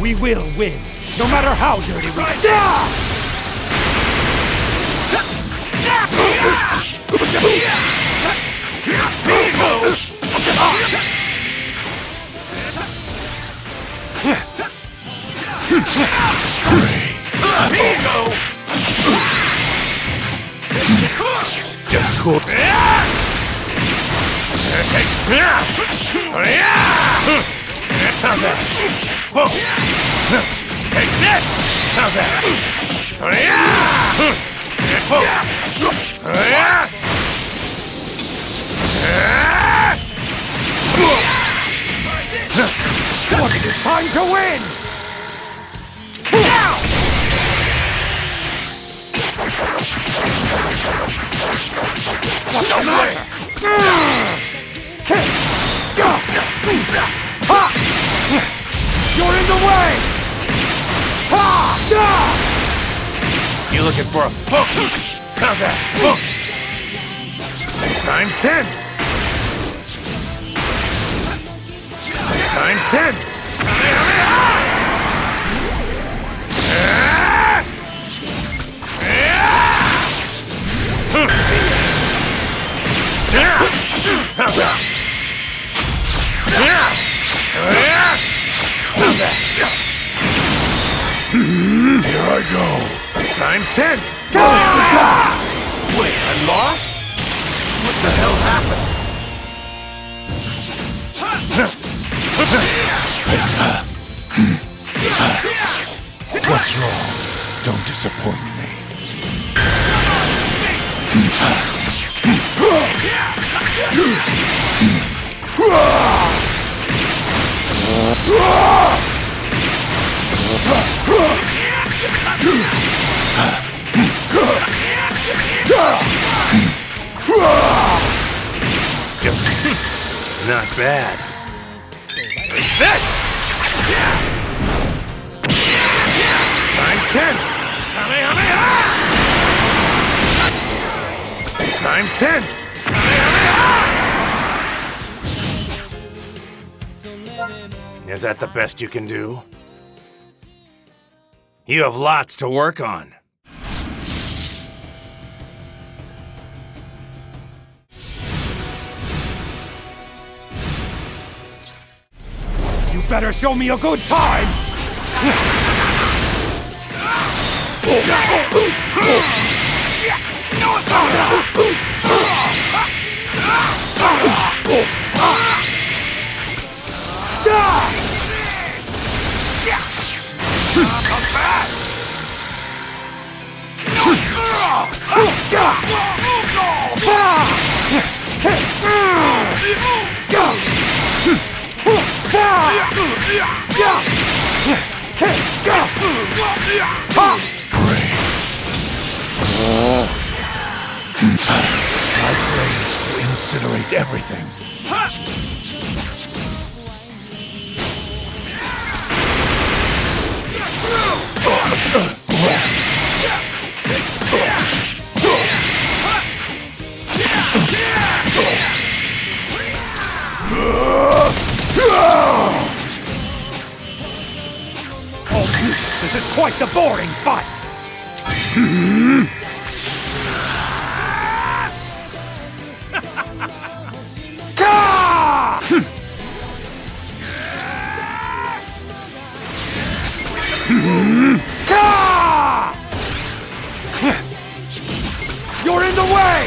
We will win, no matter how dirty we Just cool. How's that? Whoa. Take this! How's that? Look, it's time to win! Now! What's the matter? You're in the way! You looking for a hook? How's that? Hook! Times 10! Times 10! How's that? How's that? Here I go. Times 10. Wait, I lost? What the hell happened? What's wrong? Don't disappoint me. Just not bad. This! Times 10! Times 10! Is that the best you can do? You have lots to work on. You better show me a good time! My brains will incinerate everything. Oh, this is quite the boring fight! You're in the way!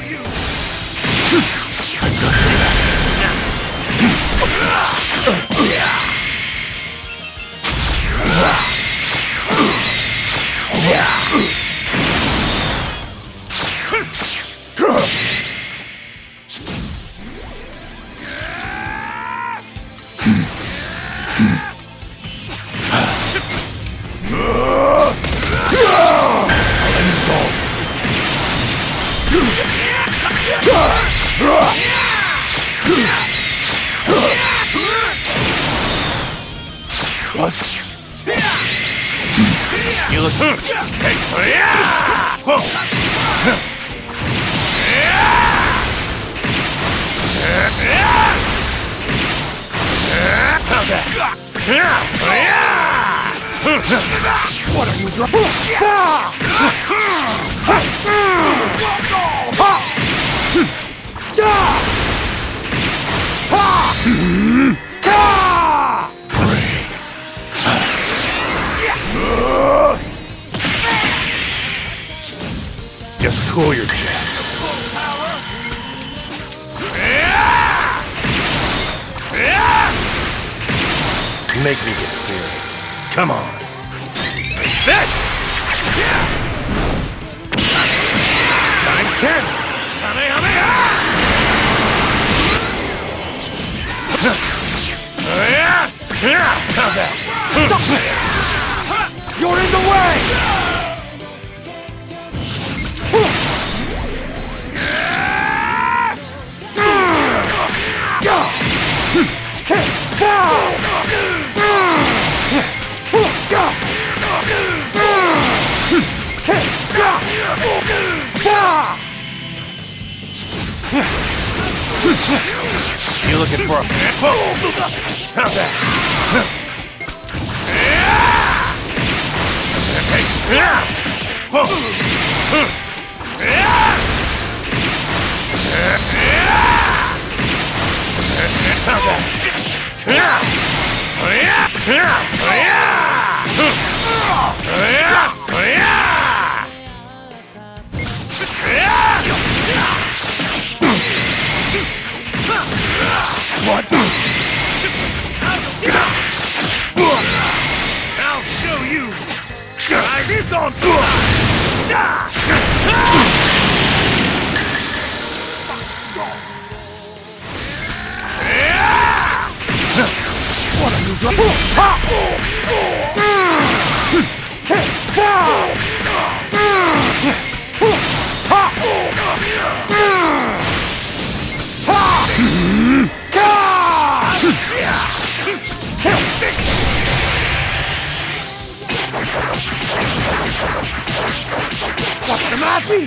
What? You look take how's that? What are you doing? Just cool your jets. Make me get serious. Come on. This! Times 10! How's that? You're in the way! You looking for a... How's that? What? I'll show you! Try this on! What are you doing? What's the matter?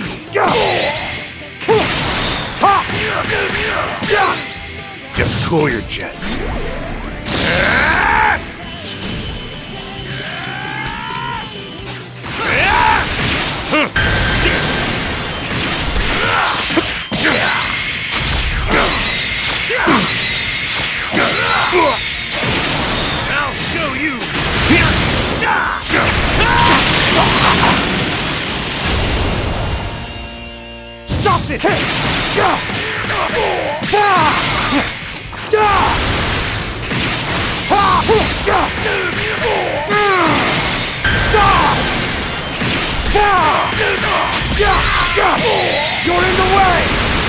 Just cool your jets. I'll show you. Stop this! You're in the way!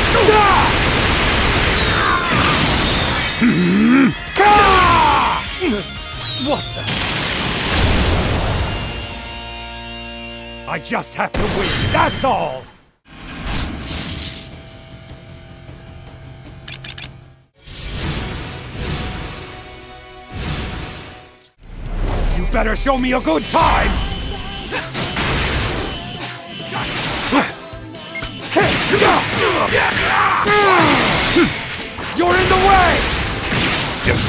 What the? I just have to win, that's all! You better show me a good time! You're in the way! Just...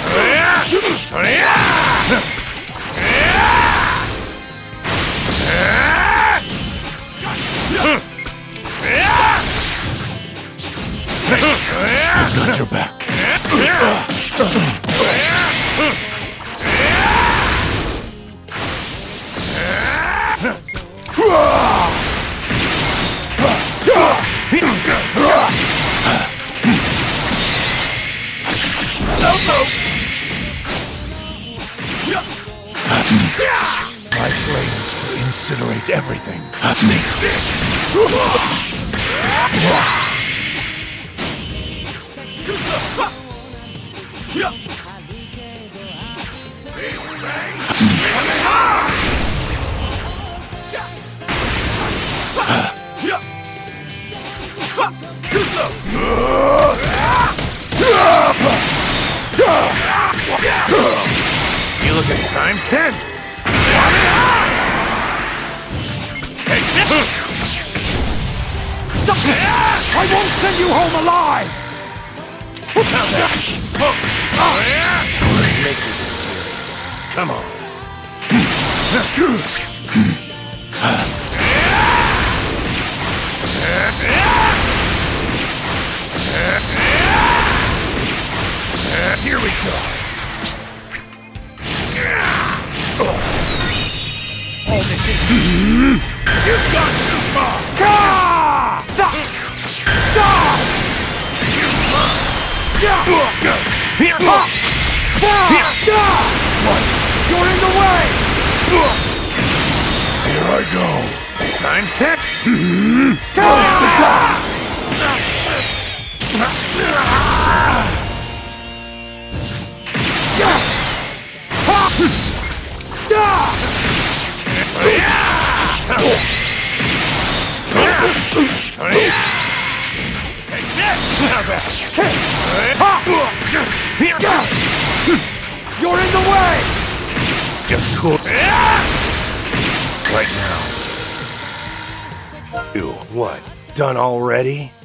I've got your back. My flames will incinerate everything. You look at times 10. Take this. Stop it! I won't send you home alive! How's that? Make me serious. Come on. Here we go. All this is... You've gone too far. Stop! Stop! Here. What? You're in the way! Here I go. Time's 10. You're in the way! Just cool. Right now. Ew, what? Done already?